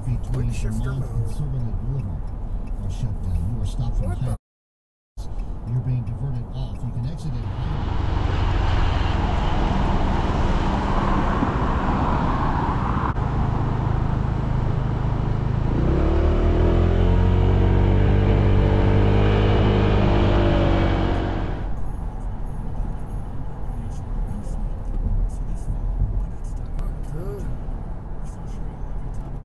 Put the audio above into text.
between Vermont and Silverlake Boulevard are shut down. You are stopped from High. You're being diverted off. You can exit at High.